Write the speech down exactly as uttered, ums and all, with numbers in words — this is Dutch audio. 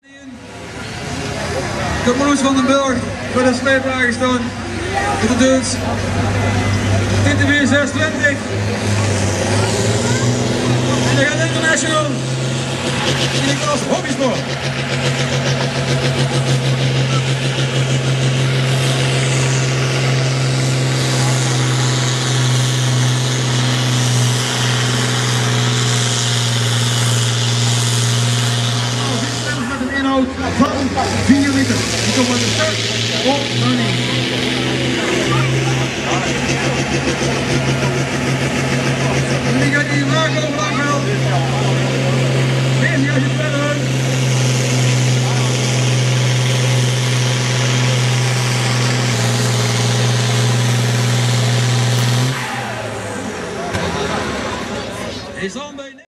De Marloes van den Burg voor de sleepwagen staan. Met de dudes. T T B zeshonderdtwintig. En dan gaat International. In de klas hobbysport. Van vier liter. Die komt met de start op naar